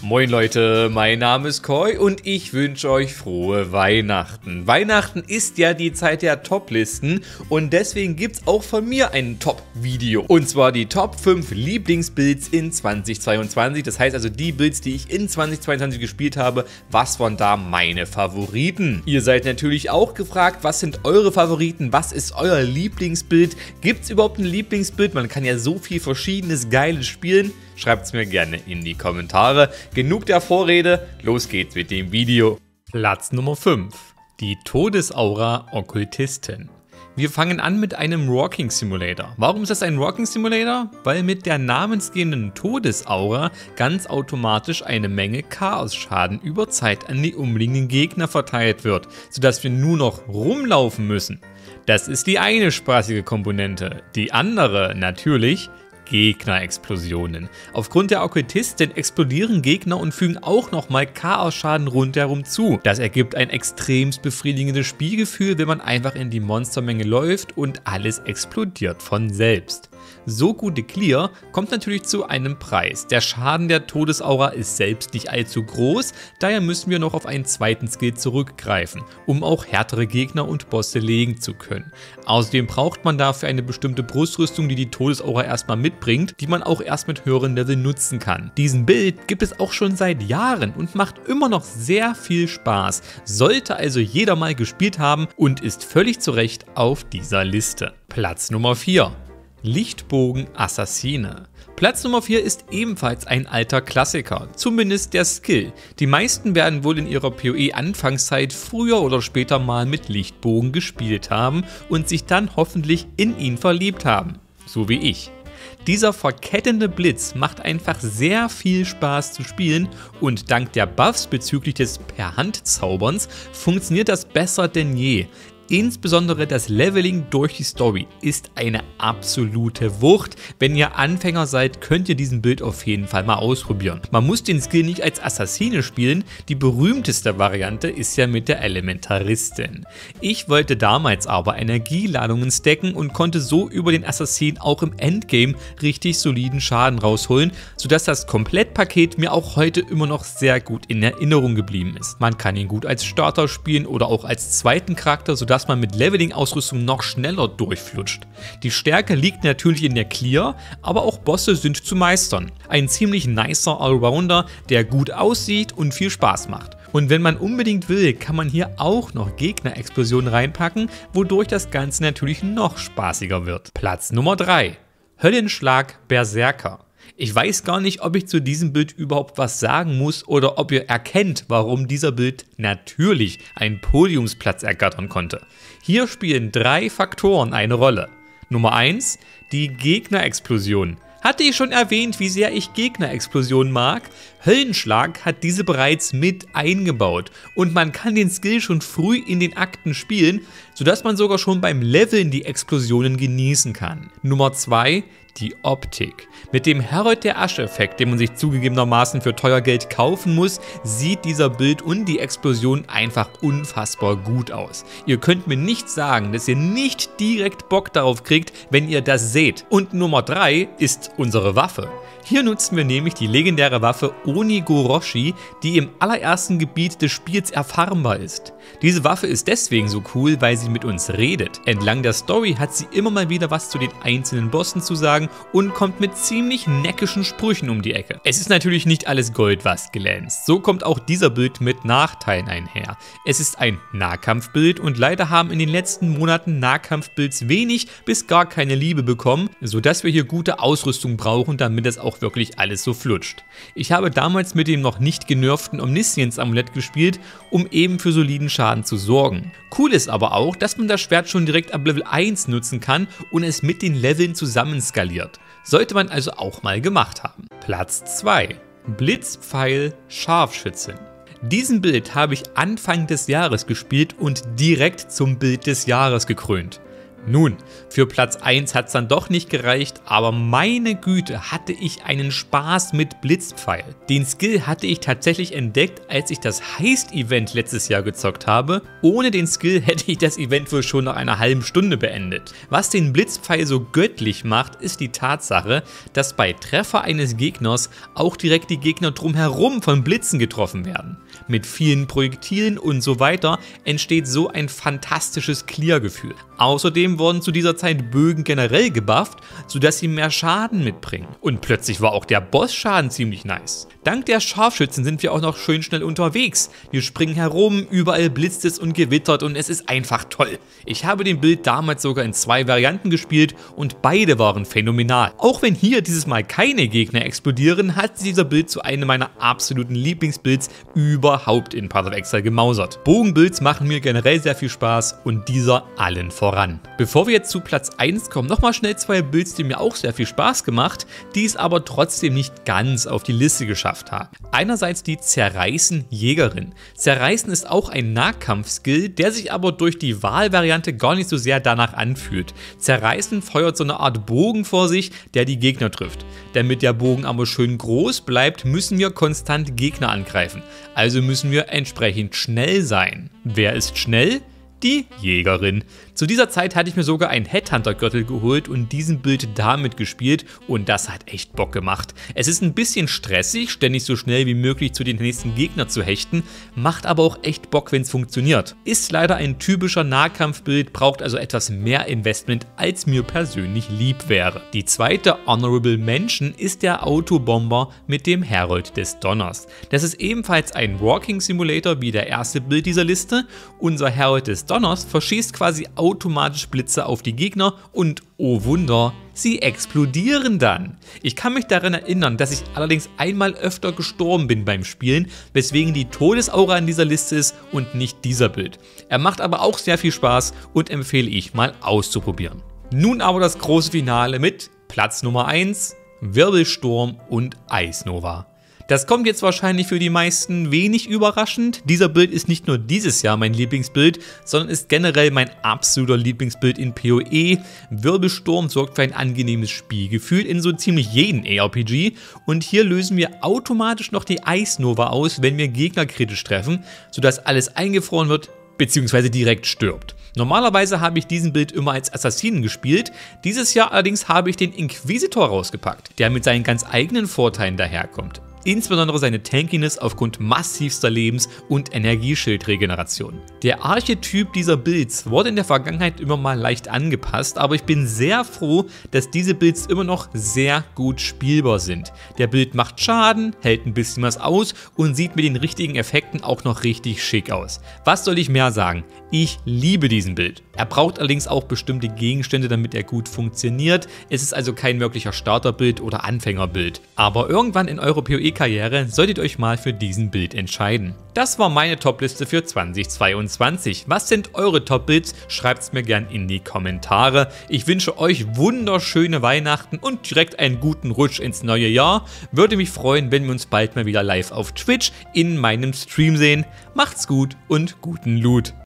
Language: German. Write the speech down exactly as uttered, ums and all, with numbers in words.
Moin Leute, mein Name ist Koi und ich wünsche euch frohe Weihnachten. Weihnachten ist ja die Zeit der Top-Listen und deswegen gibt es auch von mir ein Top-Video. Und zwar die Top fünf Lieblingsbuilds in zweitausendzweiundzwanzig. Das heißt also die Builds, die ich in zweitausendzweiundzwanzig gespielt habe, was waren da meine Favoriten? Ihr seid natürlich auch gefragt, was sind eure Favoriten? Was ist euer Lieblingsbild? Gibt es überhaupt ein Lieblingsbild? Man kann ja so viel verschiedenes Geiles spielen. Schreibt es mir gerne in die Kommentare. Genug der Vorrede, los geht's mit dem Video. Platz Nummer fünf. Die Todesaura Okkultistin. Wir fangen an mit einem Walking Simulator. Warum ist das ein Walking Simulator? Weil mit der namensgebenden Todesaura ganz automatisch eine Menge Chaos-Schaden über Zeit an die umliegenden Gegner verteilt wird, sodass wir nur noch rumlaufen müssen. Das ist die eine spaßige Komponente. Die andere natürlich Gegnerexplosionen. Aufgrund der Okkultistin explodieren Gegner und fügen auch nochmal Chaos-Schaden rundherum zu. Das ergibt ein extremst befriedigendes Spielgefühl, wenn man einfach in die Monstermenge läuft und alles explodiert von selbst. So gute Clear kommt natürlich zu einem Preis. Der Schaden der Todesaura ist selbst nicht allzu groß, daher müssen wir noch auf einen zweiten Skill zurückgreifen, um auch härtere Gegner und Bosse legen zu können. Außerdem braucht man dafür eine bestimmte Brustrüstung, die die Todesaura erstmal mitbringt, die man auch erst mit höheren Level nutzen kann. Diesen Build gibt es auch schon seit Jahren und macht immer noch sehr viel Spaß, sollte also jeder mal gespielt haben und ist völlig zu Recht auf dieser Liste. Platz Nummer vier. Lichtbogen Assassine. Platz Nummer vier ist ebenfalls ein alter Klassiker, zumindest der Skill. Die meisten werden wohl in ihrer PoE-Anfangszeit früher oder später mal mit Lichtbogen gespielt haben und sich dann hoffentlich in ihn verliebt haben, so wie ich. Dieser verkettende Blitz macht einfach sehr viel Spaß zu spielen und dank der Buffs bezüglich des Per-Hand-Zauberns funktioniert das besser denn je. Insbesondere das Leveling durch die Story ist eine absolute Wucht. Wenn ihr Anfänger seid, könnt ihr diesen Build auf jeden Fall mal ausprobieren. Man muss den Skill nicht als Assassine spielen, die berühmteste Variante ist ja mit der Elementaristin. Ich wollte damals aber Energieladungen stacken und konnte so über den Assassin auch im Endgame richtig soliden Schaden rausholen, sodass das Komplettpaket mir auch heute immer noch sehr gut in Erinnerung geblieben ist. Man kann ihn gut als Starter spielen oder auch als zweiten Charakter, sodass dass man mit Leveling-Ausrüstung noch schneller durchflutscht. Die Stärke liegt natürlich in der Clear, aber auch Bosse sind zu meistern. Ein ziemlich nicer Allrounder, der gut aussieht und viel Spaß macht. Und wenn man unbedingt will, kann man hier auch noch Gegnerexplosionen reinpacken, wodurch das Ganze natürlich noch spaßiger wird. Platz Nummer drei. Höllenschlag Berserker. Ich weiß gar nicht, ob ich zu diesem Bild überhaupt was sagen muss oder ob ihr erkennt, warum dieser Bild natürlich einen Podiumsplatz ergattern konnte. Hier spielen drei Faktoren eine Rolle. Nummer eins, die Gegnerexplosion. Hatte ich schon erwähnt, wie sehr ich Gegnerexplosionen mag? Höllenschlag hat diese bereits mit eingebaut und man kann den Skill schon früh in den Akten spielen, sodass man sogar schon beim Leveln die Explosionen genießen kann. Nummer zwei, die Optik. Mit dem Herald der Asche-Effekt, den man sich zugegebenermaßen für teuer Geld kaufen muss, sieht dieser Bild und die Explosion einfach unfassbar gut aus. Ihr könnt mir nicht sagen, dass ihr nicht direkt Bock darauf kriegt, wenn ihr das seht. Und Nummer drei ist unsere Waffe. Hier nutzen wir nämlich die legendäre Waffe Onigoroshi, die im allerersten Gebiet des Spiels erfahrbar ist. Diese Waffe ist deswegen so cool, weil sie mit uns redet. Entlang der Story hat sie immer mal wieder was zu den einzelnen Bossen zu sagen und kommt mit ziemlich neckischen Sprüchen um die Ecke. Es ist natürlich nicht alles Gold, was glänzt. So kommt auch dieser Bild mit Nachteilen einher. Es ist ein Nahkampfbild und leider haben in den letzten Monaten Nahkampfbuilds wenig bis gar keine Liebe bekommen, sodass wir hier gute Ausrüstung brauchen, damit es auch wirklich alles so flutscht. Ich habe damals mit dem noch nicht genervten Omniscience-Amulett gespielt, um eben für soliden Schaden zu sorgen. Cool ist aber auch, dass man das Schwert schon direkt ab Level eins nutzen kann und es mit den Leveln zusammen skaliert. Sollte man also auch mal gemacht haben. Platz zwei. Blitzpfeil Scharfschützin. Diesen Bild habe ich Anfang des Jahres gespielt und direkt zum Bild des Jahres gekrönt. Nun, für Platz eins hat es dann doch nicht gereicht, aber meine Güte, hatte ich einen Spaß mit Blitzpfeil. Den Skill hatte ich tatsächlich entdeckt, als ich das Heist-Event letztes Jahr gezockt habe. Ohne den Skill hätte ich das Event wohl schon nach einer halben Stunde beendet. Was den Blitzpfeil so göttlich macht, ist die Tatsache, dass bei Treffer eines Gegners auch direkt die Gegner drumherum von Blitzen getroffen werden. Mit vielen Projektilen und so weiter entsteht so ein fantastisches Clear-Gefühl. Außerdem wurden zu dieser Zeit Bögen generell gebufft, sodass sie mehr Schaden mitbringen. Und plötzlich war auch der Boss-Schaden ziemlich nice. Dank der Scharfschützen sind wir auch noch schön schnell unterwegs. Wir springen herum, überall blitzt es und gewittert und es ist einfach toll. Ich habe den Bild damals sogar in zwei Varianten gespielt und beide waren phänomenal. Auch wenn hier dieses Mal keine Gegner explodieren, hat sich dieser Bild zu einem meiner absoluten Lieblingsbuilds überhaupt in Path of Exile gemausert. Bogenbuilds machen mir generell sehr viel Spaß und dieser allen voran. Bevor wir jetzt zu Platz eins kommen, nochmal schnell zwei Builds, die mir auch sehr viel Spaß gemacht, die es aber trotzdem nicht ganz auf die Liste geschafft haben. Einerseits die Zerreißen Jägerin. Zerreißen ist auch ein Nahkampf-Skill, der sich aber durch die Wahlvariante gar nicht so sehr danach anfühlt. Zerreißen feuert so eine Art Bogen vor sich, der die Gegner trifft. Damit der Bogen aber schön groß bleibt, müssen wir konstant Gegner angreifen. Also müssen wir entsprechend schnell sein. Wer ist schnell? Die Jägerin. Zu dieser Zeit hatte ich mir sogar einen Headhunter-Gürtel geholt und diesen Bild damit gespielt und das hat echt Bock gemacht. Es ist ein bisschen stressig, ständig so schnell wie möglich zu den nächsten Gegner zu hechten, macht aber auch echt Bock, wenn es funktioniert. Ist leider ein typischer Nahkampfbild, braucht also etwas mehr Investment, als mir persönlich lieb wäre. Die zweite Honorable Mention ist der Autobomber mit dem Herald des Donners. Das ist ebenfalls ein Walking Simulator wie der erste Bild dieser Liste. Unser Herald des Donners verschießt quasi automatisch Blitze auf die Gegner und oh Wunder, sie explodieren dann. Ich kann mich daran erinnern, dass ich allerdings einmal öfter gestorben bin beim Spielen, weswegen die Todesaura in dieser Liste ist und nicht dieser Bild. Er macht aber auch sehr viel Spaß und empfehle ich mal auszuprobieren. Nun aber das große Finale mit Platz Nummer eins, Wirbelsturm und Eisnova. Das kommt jetzt wahrscheinlich für die meisten wenig überraschend. Dieser Bild ist nicht nur dieses Jahr mein Lieblingsbild, sondern ist generell mein absoluter Lieblingsbild in PoE. Wirbelsturm sorgt für ein angenehmes Spielgefühl in so ziemlich jedem A R P G und hier lösen wir automatisch noch die Eisnova aus, wenn wir Gegner kritisch treffen, sodass alles eingefroren wird bzw. direkt stirbt. Normalerweise habe ich diesen Bild immer als Assassinen gespielt, dieses Jahr allerdings habe ich den Inquisitor rausgepackt, der mit seinen ganz eigenen Vorteilen daherkommt. Insbesondere seine Tankiness aufgrund massivster Lebens- und Energieschildregeneration. Der Archetyp dieser Builds wurde in der Vergangenheit immer mal leicht angepasst, aber ich bin sehr froh, dass diese Builds immer noch sehr gut spielbar sind. Der Build macht Schaden, hält ein bisschen was aus und sieht mit den richtigen Effekten auch noch richtig schick aus. Was soll ich mehr sagen? Ich liebe diesen Build. Er braucht allerdings auch bestimmte Gegenstände, damit er gut funktioniert. Es ist also kein wirklicher Starterbild oder Anfängerbild. Aber irgendwann in eurer PoE-Karriere solltet ihr euch mal für diesen Build entscheiden. Das war meine Top-Liste für zweitausendzweiundzwanzig. Was sind eure Top-Builds? Schreibt es mir gern in die Kommentare. Ich wünsche euch wunderschöne Weihnachten und direkt einen guten Rutsch ins neue Jahr. Würde mich freuen, wenn wir uns bald mal wieder live auf Twitch in meinem Stream sehen. Macht's gut und guten Loot.